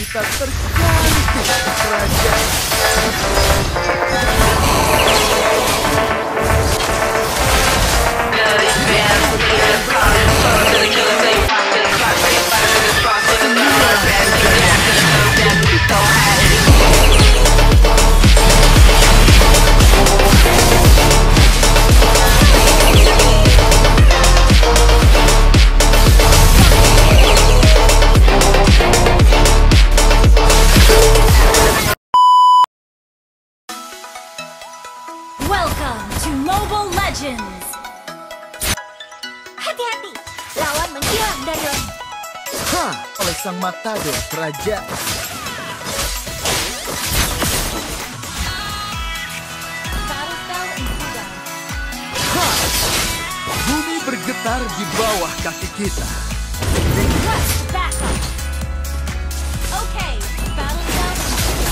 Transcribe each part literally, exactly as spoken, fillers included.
wanita tercantik di kerajaan. Welcome to Mobile Legends. Hati-hati, lawan menjiram Darion. Hah, oleh sang matador kerajaan. Battlespell in cooldown. Hah, bumi bergetar di bawah kaki kita. Request backup. Okay, Battlespell in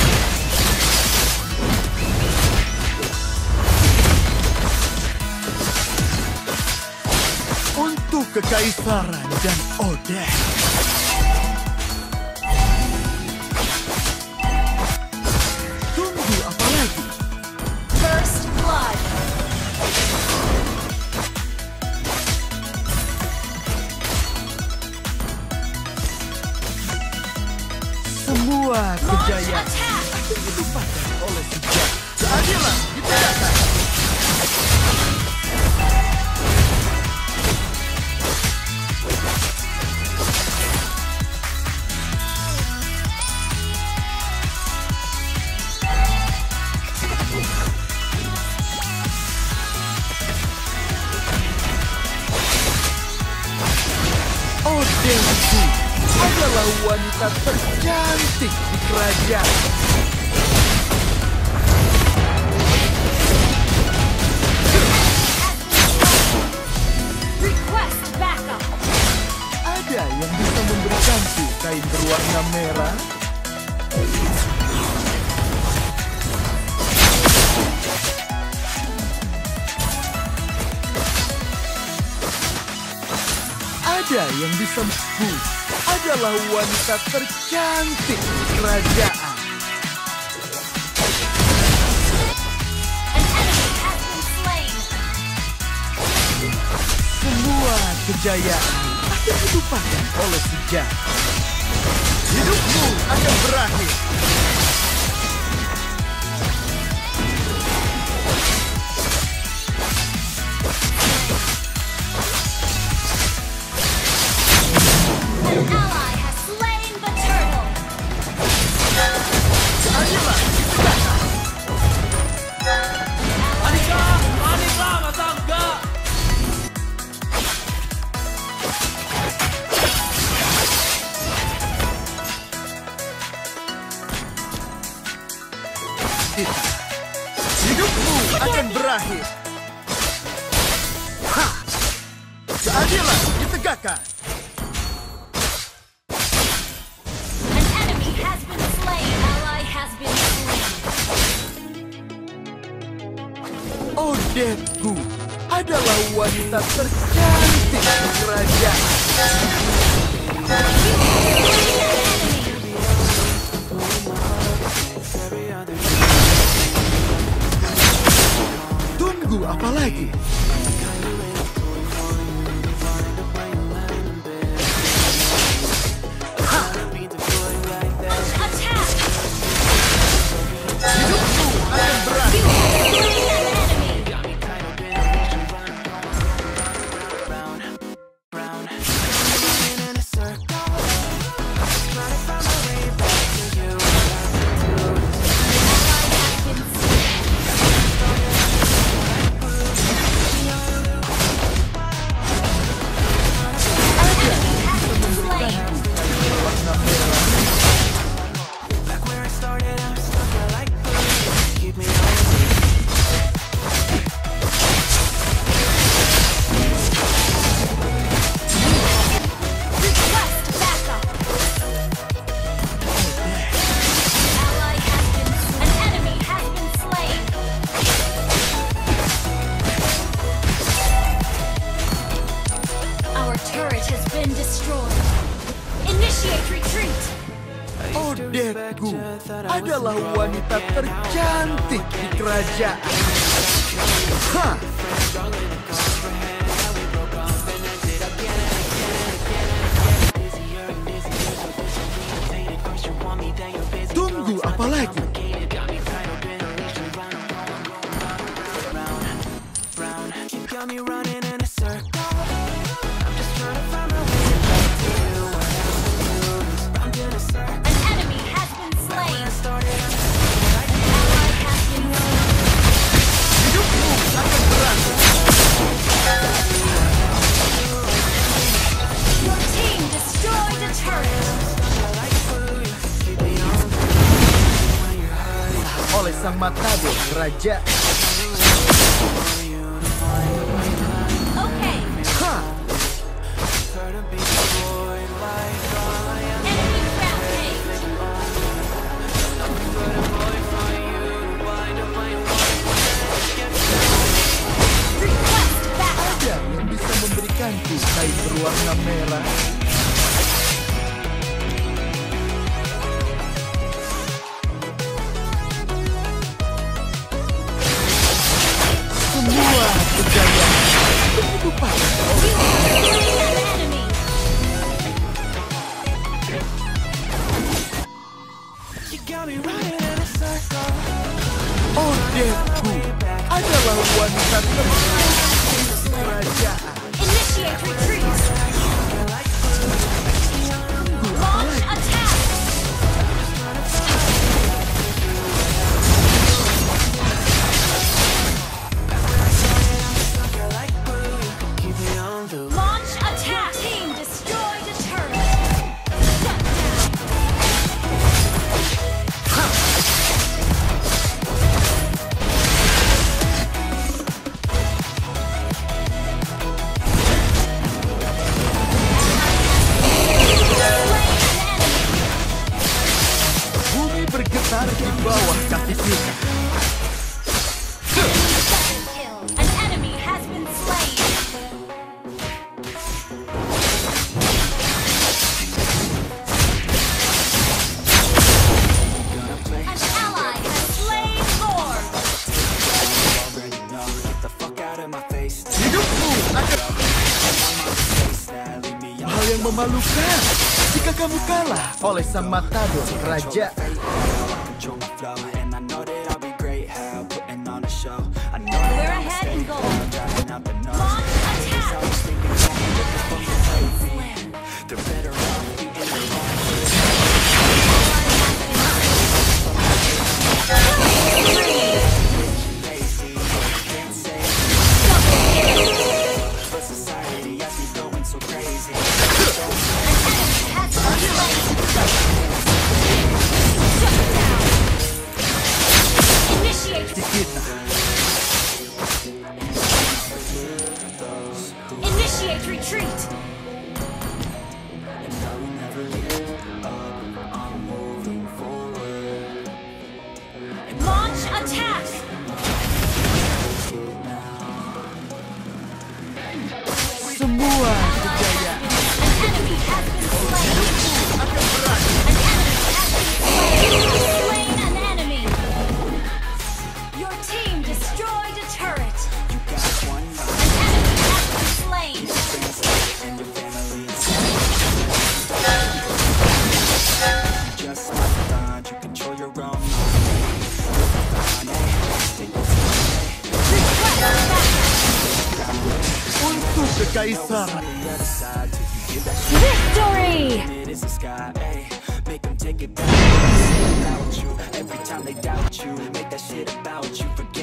Untuk kekaisaran dan Odeh. Tunggu apa lagi? First Blood. Semua Launch kejayaan attack. dilupakan oleh sejarah. Keadilan ditegakkan. Odehku adalah wanita tercantik di kerajaan. Request backup. Ada yang bisa memberikanku kain berwarna merah? Ada yang bisa Bu adalah wanita tercantik di kerajaan. An enemy has been slain. Semua kejayaan akan dilupakan oleh sejarah. Hidupmu akan berakhir. An ally has slain the turtle. Keadilan ditegakkan. Anika, Anika, Matangga. Hidupmu akan berakhir. Ha! Keadilan ditegakkan. An enemy has been slain. Ally has been slain. Odehku adalah wanita tercantik di kerajaan. Tunggu apa lagi? Attack. Hidupmu akan berakhir. Slain an enemy. Ally has been slain. Odetku adalah wanita tercantik di kerajaan. Hah! Tunggu apa lagi? Oleh sang matador raja. Okay. Ha! Enemy rampage. Request battle. Ada yang bisa memberikanku kain berwarna merah? Semua kejayaan begitu parah. Odetku adalah wanita terbaik di kerajaan. Initiate retreat. Launch attack. Launch attack. Team destroy the turret. Shut down. Bumi bergetar di bawah kaki kita. Kill. An enemy has been slain. An ally has slain Lord. Hidupmu akan hal yang memalukan jika kamu kalah oleh sang matador raja. We're ahead in gold. Launch attack. Initiate Kita Initiate retreat. Launch attack. semua kejayaan An enemy has been slain. akan berakhir. An enemy has been slain. Slain an enemy. Your team destroyed a turret. An enemy has been slain. Request battle. Untuk kekaisaran. Victory! Make them take it back. Every time they doubt you, make that shit about you.